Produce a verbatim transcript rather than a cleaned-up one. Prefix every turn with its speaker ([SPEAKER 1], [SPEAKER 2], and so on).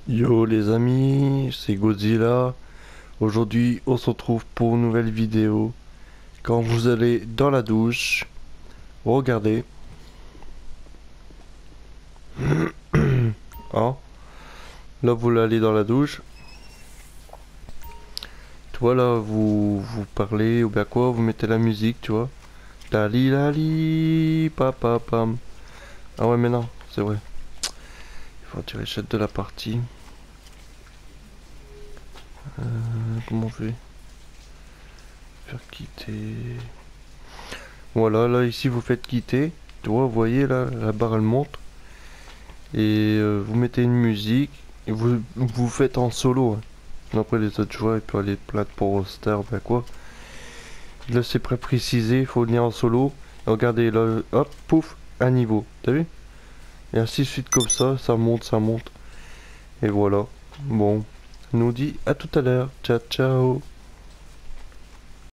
[SPEAKER 1] Yo les amis, c'est Godzilla. Aujourd'hui, on se retrouve pour une nouvelle vidéo. Quand vous allez dans la douche, regardez. Hein? Là, vous allez dans la douche. Tu vois, là, vous, vous parlez ou bien quoi, vous mettez la musique, tu vois. Lali lali, papa pam. Ah ouais, mais non, c'est vrai. Il faut tirer chat de la partie. Euh, comment on fait? Faire quitter. Voilà, là, ici, vous faites quitter. Tu vois, vous voyez, là, la barre, elle monte. Et euh, vous mettez une musique et vous vous faites en solo, hein. Après les autres joueurs ils peuvent aller plaindre pour roster ben quoi. Là c'est pré précisé, il faut venir en solo. Et regardez là, hop, pouf, un niveau, t'as vu? Et ainsi de suite comme ça, ça monte, ça monte. Et voilà. Bon, on nous dit à tout à l'heure. Ciao ciao.